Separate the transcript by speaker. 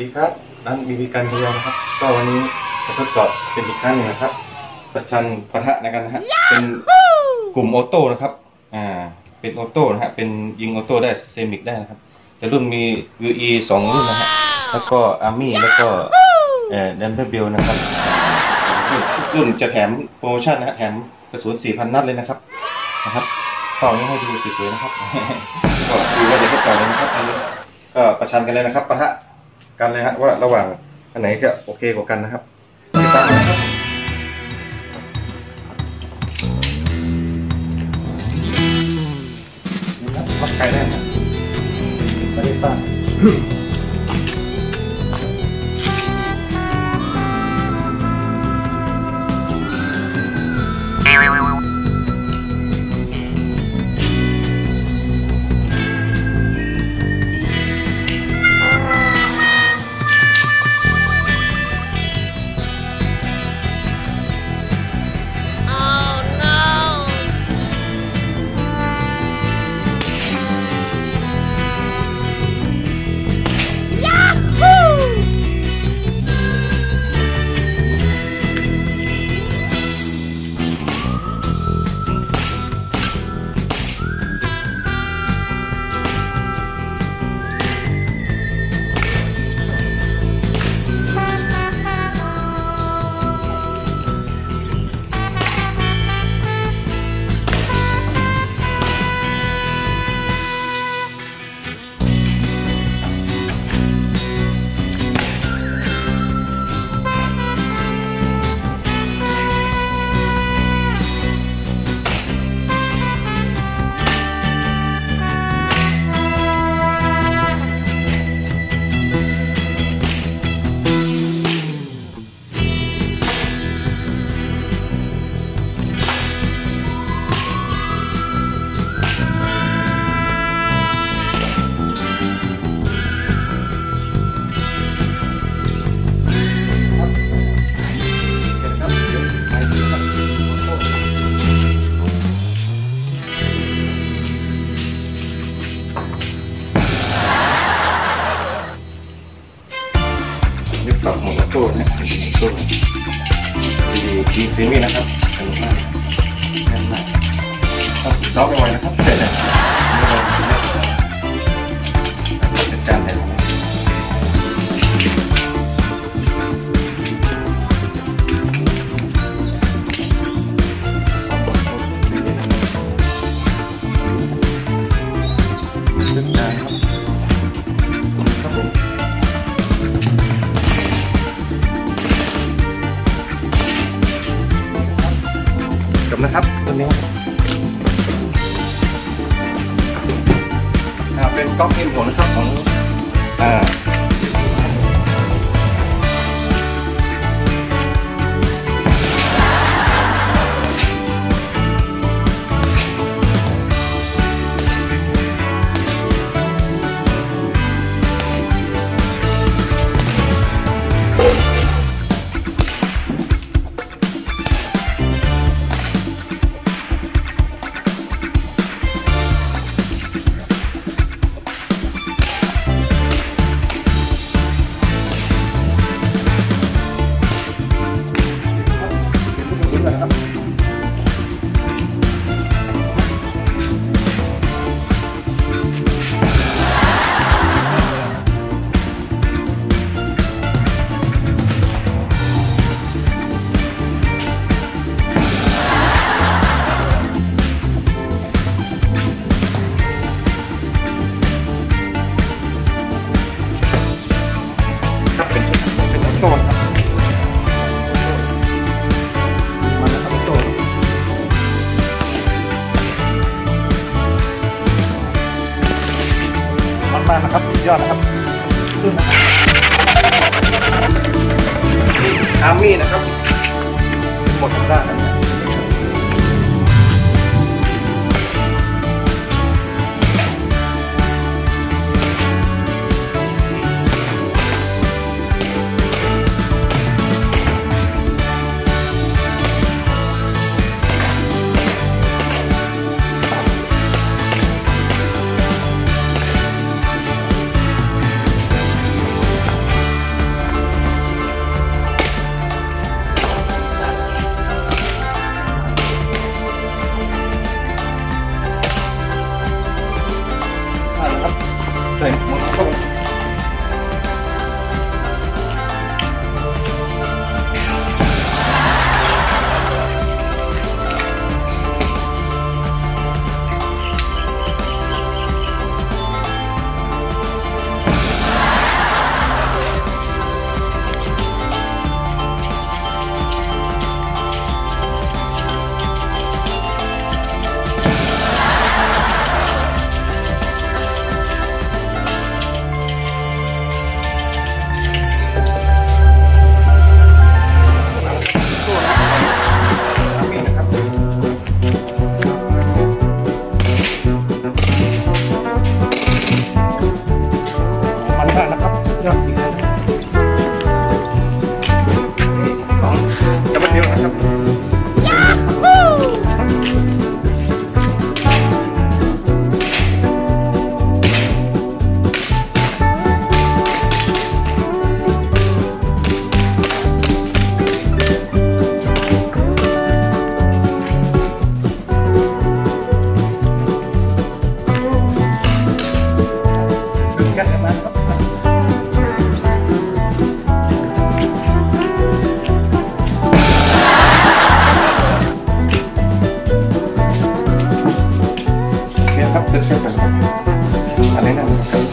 Speaker 1: ดีครับร้านบีบีกันพยองนะครับก็วันนี้จะทดสอบเป็นอีกครั้งหนึ่งนะครับประชันปะทะในกันนะฮะเป็นกลุ่มออโต้นะครับเป็นออโต้นะฮะเป็นยิงออโต้ได้เซมิกได้นะครับแต่รุ่นมี UE 2 รุ่นนะฮะแล้วก็อาร์มี่แล้วก็แดนเบอร์เบลนะครับรุ่นจะแถมโปรโมชั่นนะฮะแถมกระสุน 4,000 นัดเลยนะครับต่อนี้ให้ดูสวยๆนะครับก็ดูว่าจะทดสอบเลยนะครับอันนี้ก็ประชันกันเลยนะครับปะทะกันเลยฮะว่าระหว่างอันไหนจะโอเคกว่ากันนะครับติดตามนะครับนี่ครับวัดไกลได้ครับไม่ได้ตั้งปรับโหมดออโต้นะออโต้ดีซีมี่นะครับสนุกมากแน่นมากต้องล็อกไว้นะครับเสร็จแล้วจัดการเลยนะครับตัวนี้เป็นก๊อกเอ็มหัวนะครับของโต้ครับมันนะครับโต้มันมากนะครับสุดยอดนะครับขึ้นนะครับอาร์มี่นะครับหมดทั้งด้านนะส่หมดเข้าไปยอดดีเลยของดับเบิลเดียวนะครับยัดกันมาครับครับเสร็จแล้วครับอันนี้นะครับ